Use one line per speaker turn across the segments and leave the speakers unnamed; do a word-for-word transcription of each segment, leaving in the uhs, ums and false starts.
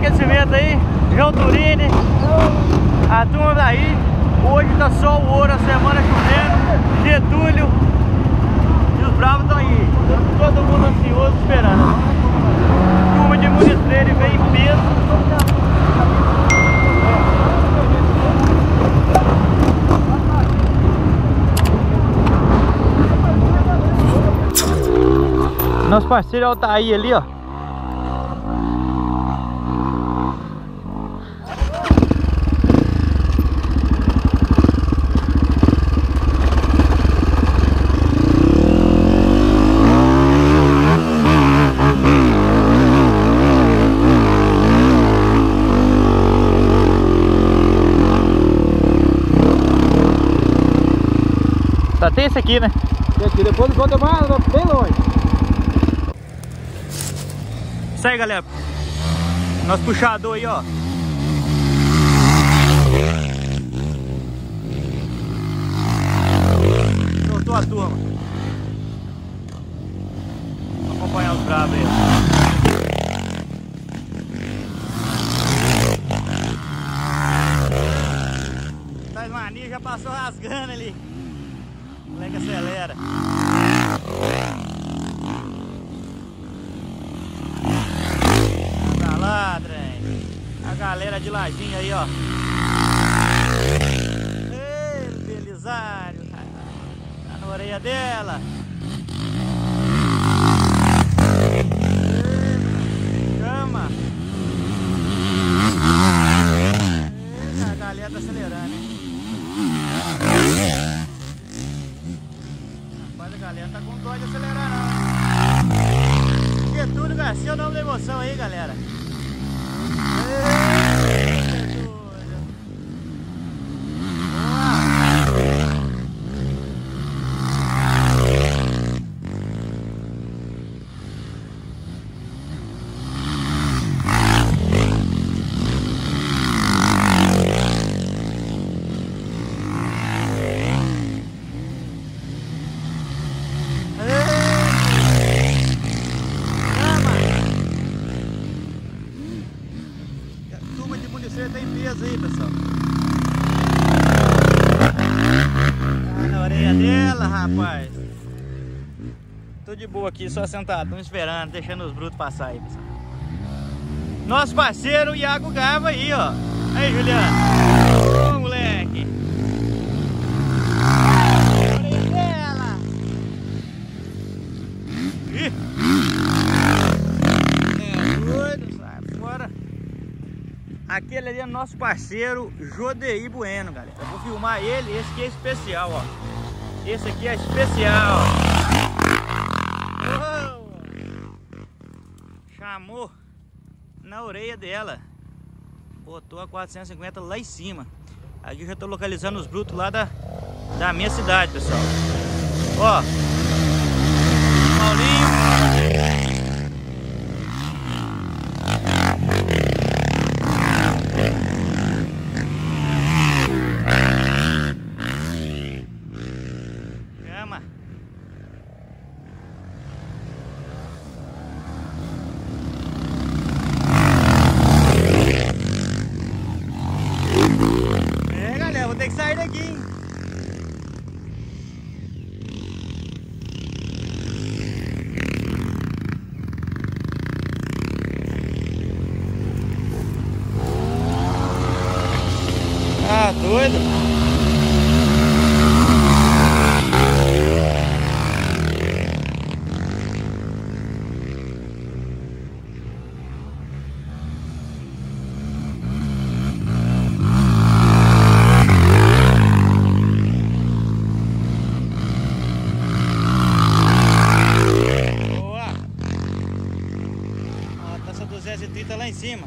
aquecimento aí, João Turini, a turma daí. Hoje tá só o ouro, a semana chovendo, Getúlio e os bravos estão aí. Todo mundo ansioso esperando. Turma de Munistreira vem em peso. Nosso parceiro Altair ali, ó. Só tem esse aqui, né?
Tem aqui, depois do Gondomar, bem longe.
Isso aí, galera. Nosso puxador aí, ó. Soltou a turma. Vamos acompanhar os bravos aí. Tá mania, já passou rasgando ali. O moleque acelera. Anda lá, trem. A galera de ladinho aí, ó. Ei, Belisário. Tá na orelha dela. Ei, chama. Ei, a galera tá acelerando, hein? Rapaz, a galera tá com dó de acelerar, não. Getúlio Garcia é o nome da emoção aí, galera. Ei, Getúlio. Você tem peso aí, pessoal. Tá na orelha dela, rapaz. Tô de boa aqui, só sentado, esperando, deixando os brutos passar aí, pessoal. Nosso parceiro Iago Gava aí, ó. Aí, Juliano. Ô, moleque. Orelha dela. Ih. É doido, sai fora. Aquele ali é nosso parceiro Jodeir Bueno, galera. Eu vou filmar ele, esse aqui é especial, ó. Esse aqui é especial. Oh! Chamou na orelha dela. Botou a quatrocentos e cinquenta lá em cima. Aqui eu já tô localizando os brutos lá da, da minha cidade, pessoal. Ó. Paulinho. É, galera, vou ter que sair daqui, hein? Ah, doido? duzentos e trinta lá em cima.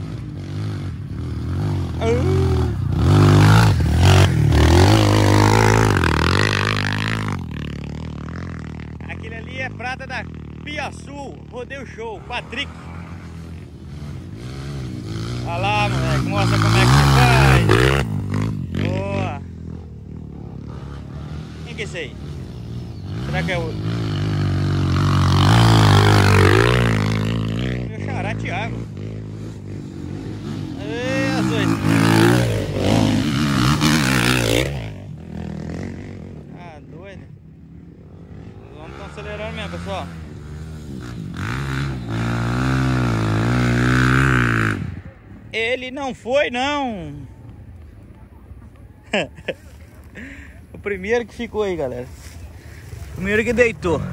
Uh. Aquele ali é prata da Piaçu, rodeio show, Patrick. Olha lá, moleque, mostra como é que se faz. Boa. Quem que é esse aí? Será que é o... Meu xará Thiago. Ele não foi, não. O primeiro que ficou aí, galera. O primeiro que deitou.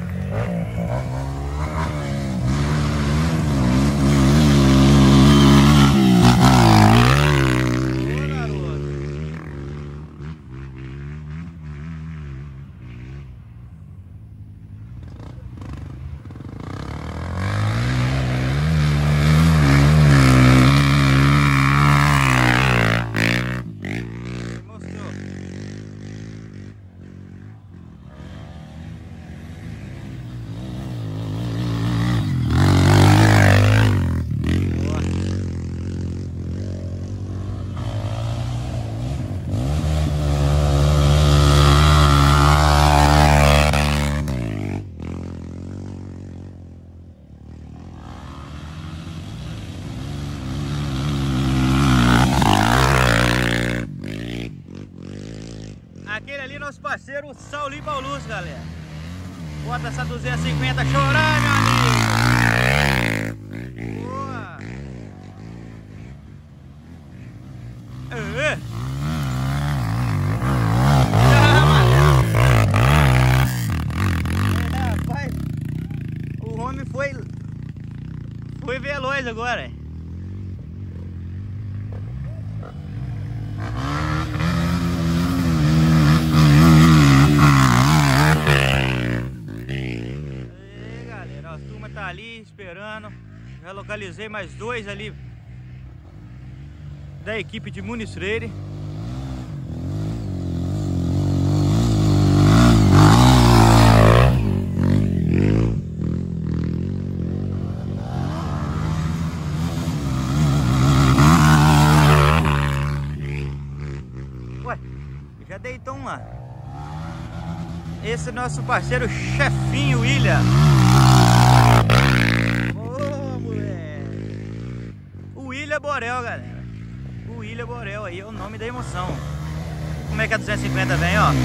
Aquele ali, nosso parceiro Saulinho Paulus, galera. Bota essa duzentos e cinquenta chorar, meu amigo. Boa. Aê. Ah, rapaz, o homem foi foi veloz agora. Tá ali esperando. Já localizei mais dois ali da equipe de Muniz Freire. Ué, já deitou um lá. Esse é nosso parceiro Chefinho William. Ô, moleque. O William Borel, galera. O William Borel aí é o nome da emoção. Como é que a duzentos e cinquenta vem, ó?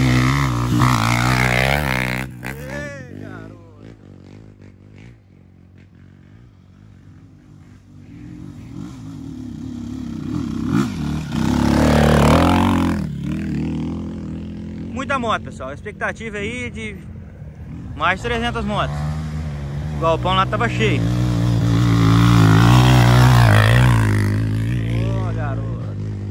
Ei, garoto. Muita moto, pessoal. A expectativa aí de mais de trezentas motos. O galpão lá tava cheio. Ô, oh, garoto.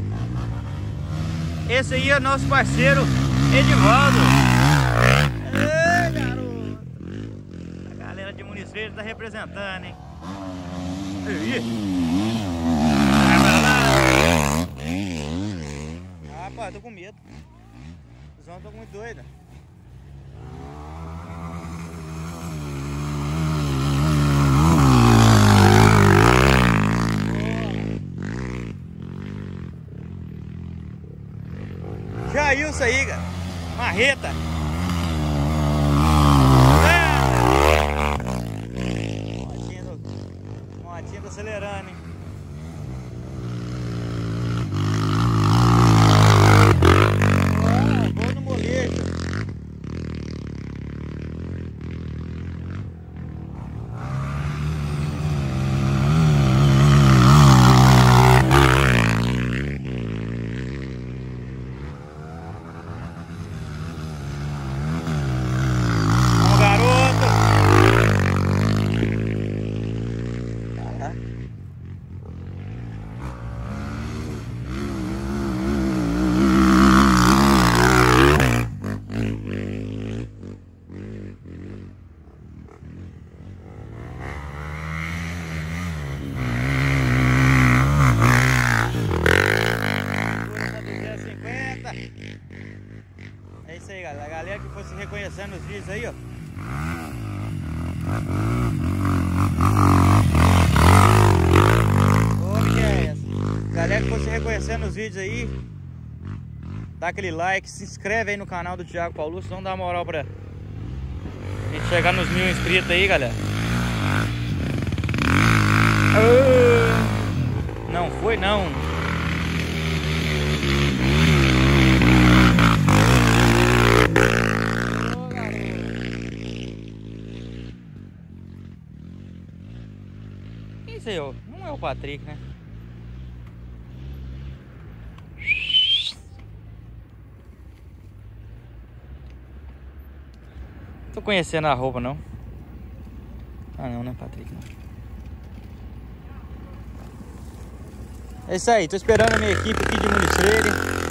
Esse aí é nosso parceiro Edivaldo. Ei, garoto. A galera de Muniz Freire tá representando, hein? Aí. Rapaz, tô com medo. Os homens estão muito doidos. Jailson aí, cara. Marreta. Motinha do, motinha do acelerando, hein? Oh, gol no molejo. É isso aí, galera. A galera que fosse reconhecendo os vídeos aí, ó. Ô, que é essa? Galera que fosse reconhecendo os vídeos aí, dá aquele like, se inscreve aí no canal do Thiago Paulus, vamos dar uma moral pra a gente chegar nos mil inscritos aí, galera. Não foi, não. Isso aí, ó. Não é o Patrick, né? tô conhecendo a roupa, não. Ah, não, né, Patrick? Não. É isso aí, tô esperando a minha equipe aqui de Munistreire.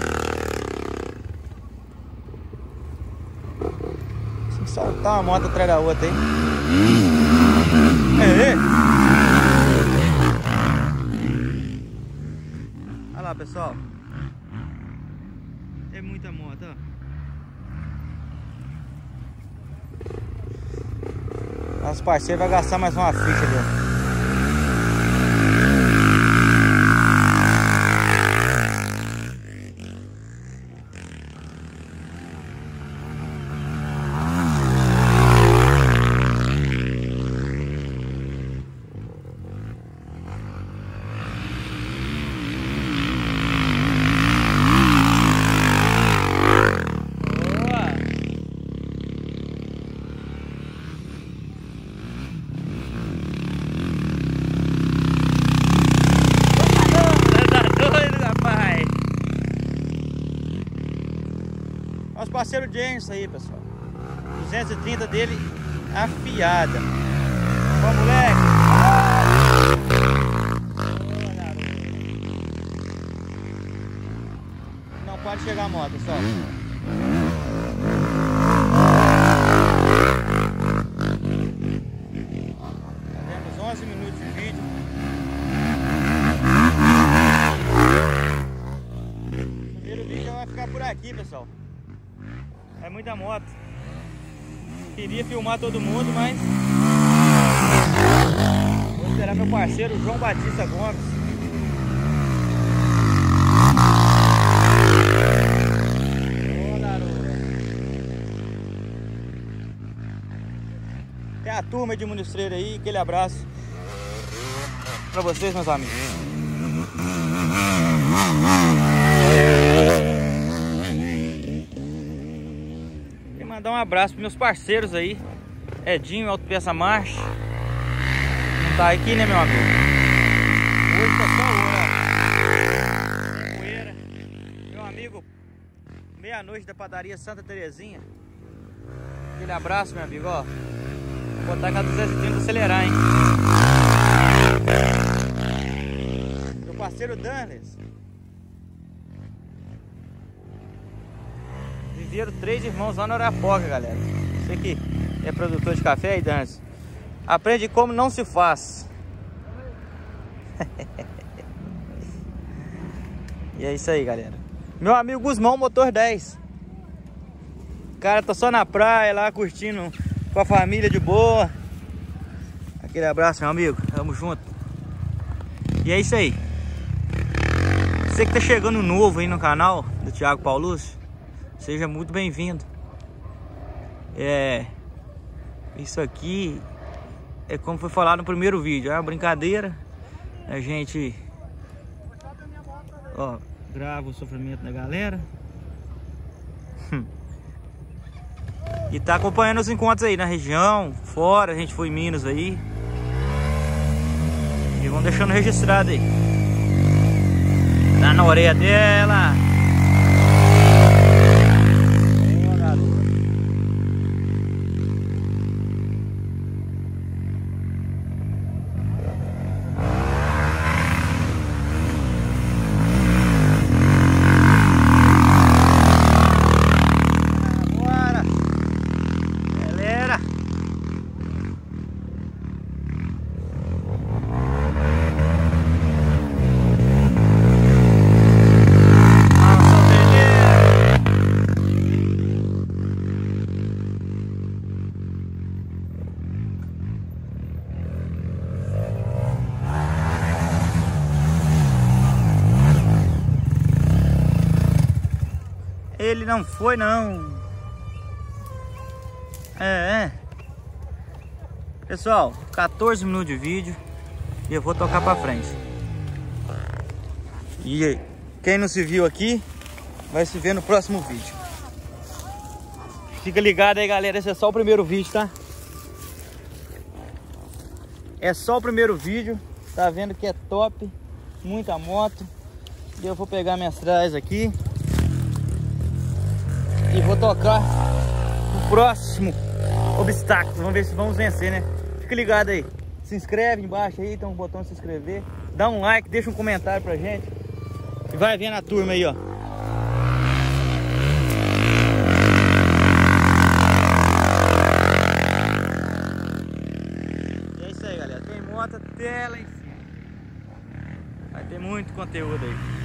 Sem soltar uma moto atrás da outra aí. É. Olha lá, pessoal. Tem muita moto, ó. Nosso parceiro vai gastar mais uma ficha, viu? Nosso parceiro James aí, pessoal. duzentos e trinta dele afiada. Vamos, moleque. Não pode chegar a moto, pessoal. Temos onze minutos de vídeo. O primeiro vídeo vai ficar por aqui, pessoal. É muita moto. Queria filmar todo mundo, mas vou esperar meu parceiro João Batista Gomes. Ô, garoto. Tem a turma de Munistreire aí, aquele abraço pra vocês, meus amigos. Mandar um abraço para meus parceiros aí, Edinho, Autopeça Marcha. Não tá aqui, né, meu amigo? Hoje tá só poeira. Meu amigo, meia-noite da padaria Santa Terezinha. Aquele abraço, meu amigo, ó. Vou botar com a duzentos e trinta acelerar, hein? Meu parceiro Danles. Viveram três irmãos lá no Arapoca, galera. Você que é produtor de café e dança, aprende como não se faz. E é isso aí, galera. Meu amigo Guzmão, motor dez. O cara tá só na praia lá, curtindo com a família de boa. Aquele abraço, meu amigo. Tamo junto. E é isso aí. Você que tá chegando novo aí no canal do Thiago Paulus, seja muito bem-vindo. É, isso aqui é como foi falado no primeiro vídeo, é uma brincadeira. A gente, ó, grava o sofrimento da galera e tá acompanhando os encontros aí na região, fora. A gente foi em Minas aí e vão deixando registrado aí. Tá na orelha dela. Ele não foi, não. É, é. Pessoal, quatorze minutos de vídeo e eu vou tocar pra frente. E quem não se viu aqui vai se ver no próximo vídeo. Fica ligado aí, galera. Esse é só o primeiro vídeo, tá? É só o primeiro vídeo. Tá vendo que é top. Muita moto. E eu vou pegar minhas trás aqui e vou tocar o próximo obstáculos. Vamos ver se vamos vencer, né? Fica ligado aí. Se inscreve embaixo aí, tem um botão de se inscrever. Dá um like, deixa um comentário pra gente. E vai vendo a turma aí, ó. E é isso aí, galera. Tem moto até lá em cima. Vai ter muito conteúdo aí.